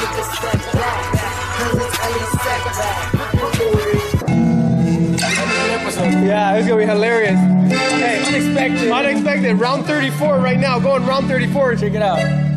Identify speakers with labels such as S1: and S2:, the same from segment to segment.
S1: Yeah, it's gonna be hilarious. Hey, unexpected. Unexpected. Round 34 right now. Going round 34. Check it out.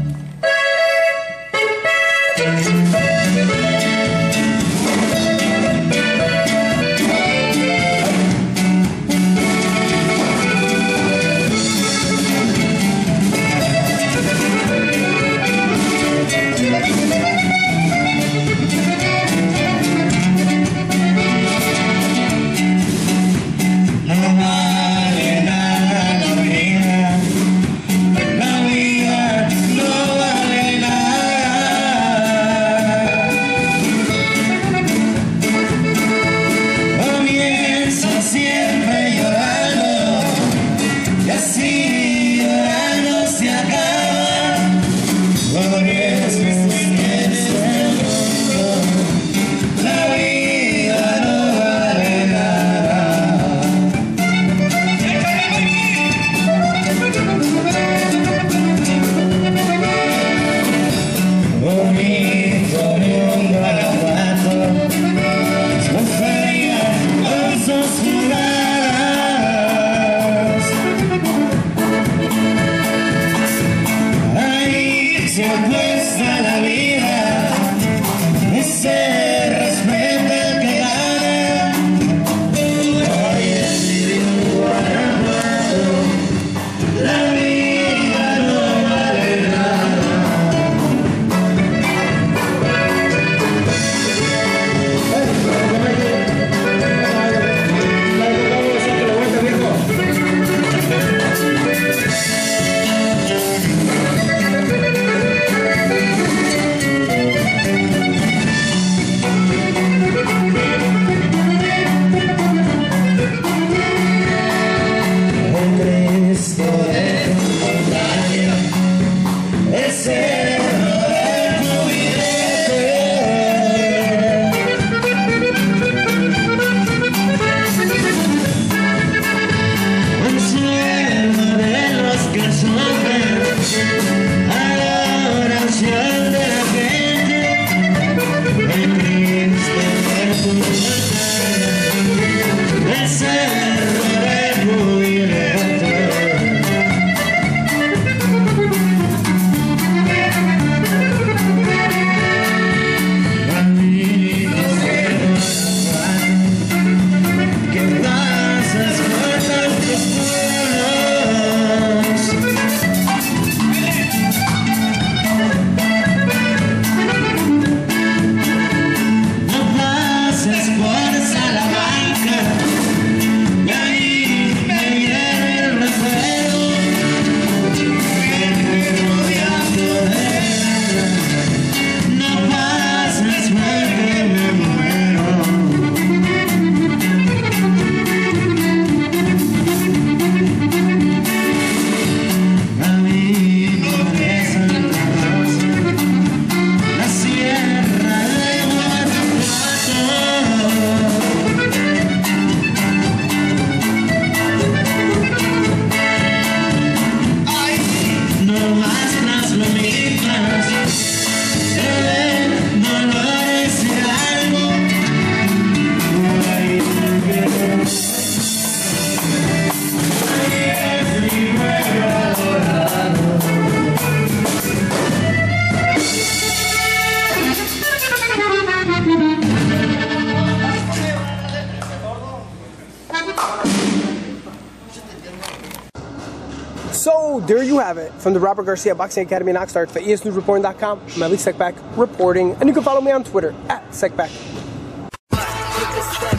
S1: So there you have it, from the Robert Garcia Boxing Academy in Oxnard for EsNewsReporting.com. I'm Ali Sekbak reporting, and you can follow me on Twitter @Sekbak.